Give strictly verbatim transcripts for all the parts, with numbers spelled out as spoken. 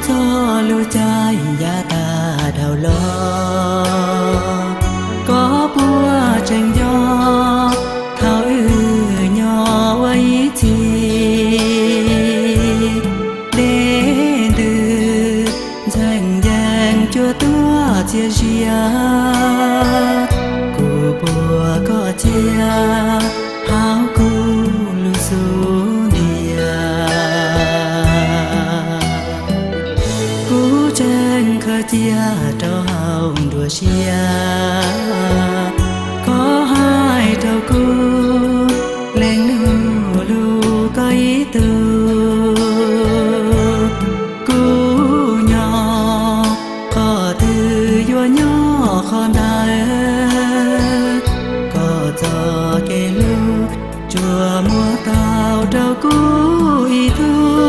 cho lưu trai ya ta đào lo có bùa tranh gió thảo ư nhỏ ấy chi đến từ dành dàng cho tua chia chia cụ bùa có chia háo cụ lưu xuống địa cụ tranh khơi chia trao hồng đùa chia có hai trao cụ lên lưu lưu có ý tư cụ nhỏ có từ vua nhỏ con đại có cho cái lưu chùa mua tàu trao cụ ý tư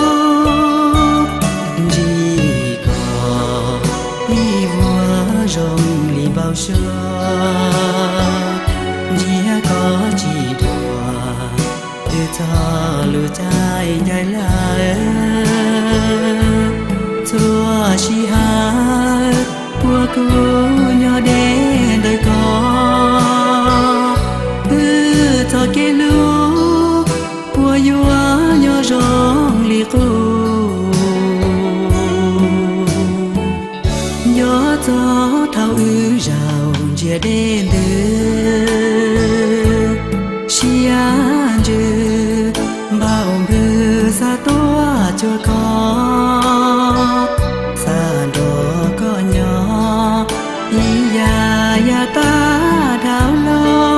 gì có ý vua rồng li bao xưa gì có chỉ đùa từ cho lưu trai nhảy lại chùa chi hát của cô nhỏ đến đời có cứ cho cái lưu của vua nhỏ rong li cô gió gió thao ư rào chia đến từ chia dư bao ngư xa toa cho có xa đó có nhỏ ý ya ya ta đào lo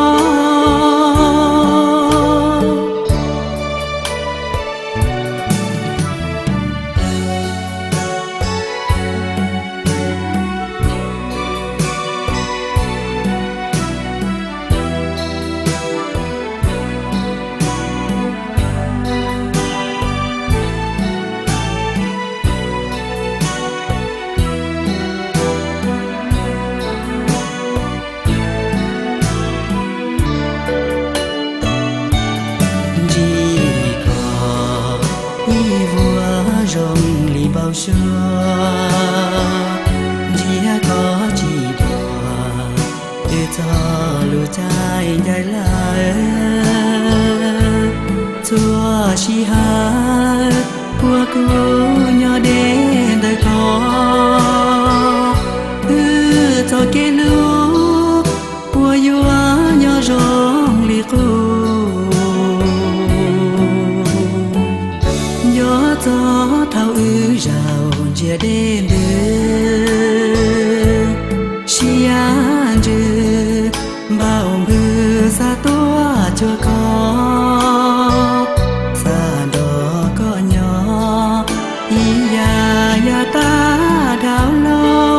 xưa chỉ có chỉ đùa để cho lưu trai nhảy lại chùa chi hát của cô nhỏ đến đời có cứ cho cái lưu của vua nhỏ rong li cô gió gió thao ư rào chia đến đưa chia dư bao ngư xa toa cho có xa đó có nhỏ ý ya ya ta đào lo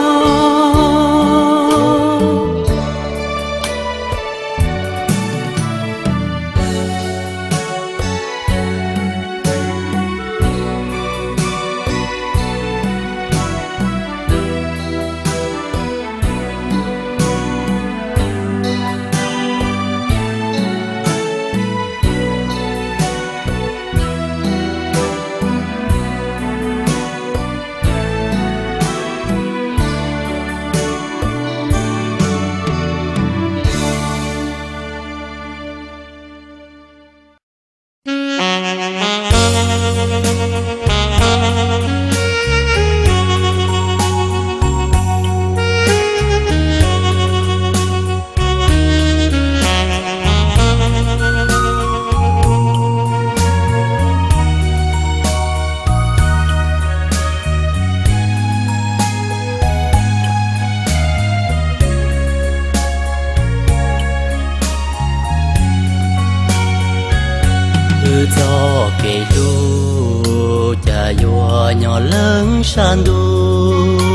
cho kể lu cha vua nhỏ lớn san đu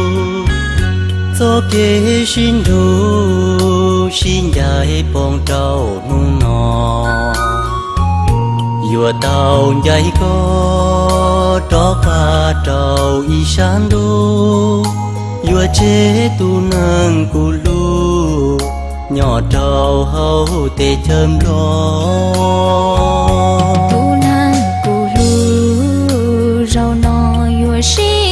cho kể xin đu xin dạy bông trâu nung nọ vua tàu dạy có trót pha trâu y san đu vua chế tu nâng cu lu nhỏ trâu hậu tê thơm lo tu nâng cu lu rau nọ vua xin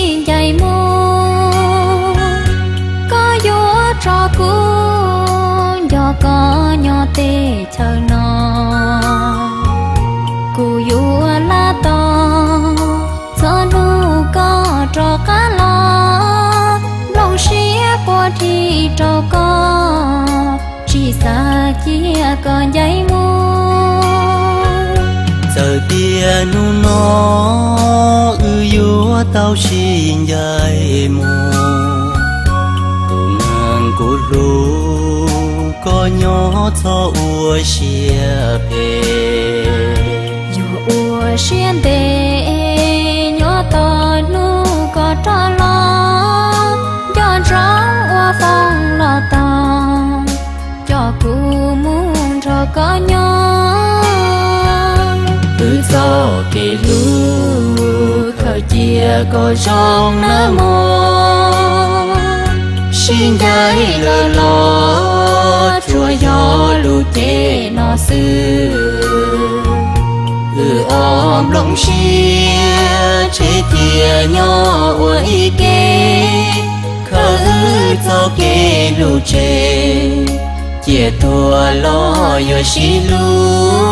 trò cá lo lòng xía qua thì trò có chỉ xa chia còn giấy mua giờ tia nu nó ư yếu tao xin dài mù tụ ngang của lu có nhỏ cho ua xia về dù ua xuyên tê nhỏ to nu có trò lo cho trắng ua phong lo to cho cụ muốn cho có nhỏ tự do kể lu khởi chia có trong nơ mô xin dạy lơ lo chùa gió lu chế nó sư ừ ôm lòng xia chế tia nhỏ ua y kê khởi cho kê lu chế chia thua lo yo xí lu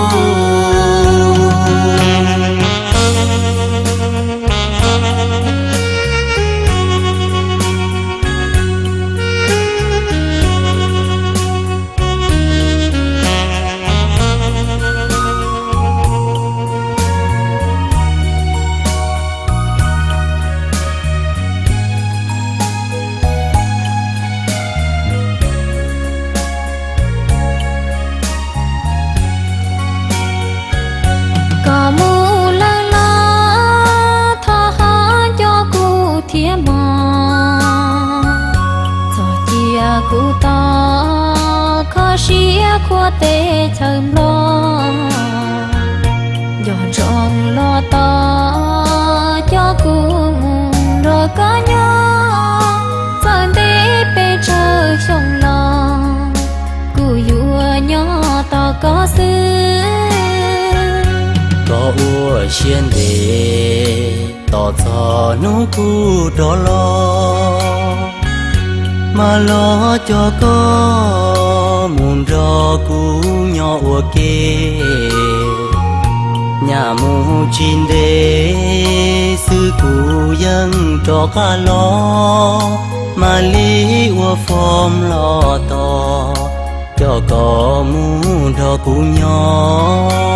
cụ to khó xía khoa tê thơm lo giòn tròn lo to cho cụ mùng rồi có nhỏ phần tê bê trời trong lo cụ vua nhỏ to có xứ có ua xiên đề tỏ cho nó cụ đó lo mà lo cho có muốn rò cú nhỏ ua kê nhà mù chín đế sư cụ dân cho cá lo mà lý ua phom lo to cho có muốn rò cú nhỏ